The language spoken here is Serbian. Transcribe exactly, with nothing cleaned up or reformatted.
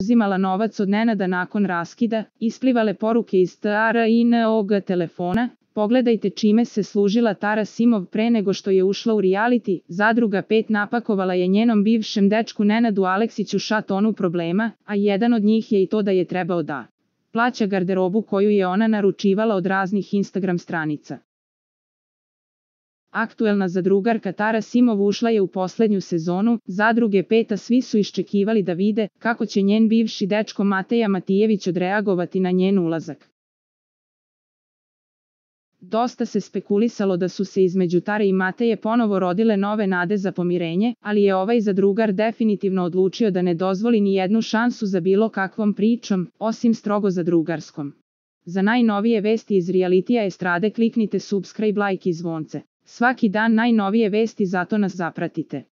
uzimala novac od Nenada nakon raskida, isplivale poruke iz Tarinog telefona, pogledajte čime se služila Tara Simov pre nego što je ušla u reality, Zadruga pet napakovala je njenom bivšem dečku Nenadu Aleksiću šat tonu problema, a jedan od njih je i to da je trebao da plaća garderobu koju je ona naručivala od raznih Instagram stranica. Aktuelna zadrugarka Tara Simov ušla je u poslednju sezonu Zadruge pet, a svi su iščekivali da vide kako će njen bivši dečko Mateja Matijević odreagovati na njen ulazak. Dosta se spekulisalo da su se između Tare i Mateje ponovo rodile nove nade za pomirenje, ali je ovaj zadrugar definitivno odlučio da ne dozvoli ni jednu šansu za bilo kakvom pričom, osim strogo zadrugarskom. Za najnovije vesti iz realitija estrade kliknite subscribe, like i zvonce. Svaki dan najnovije vesti, zato nas zapratite.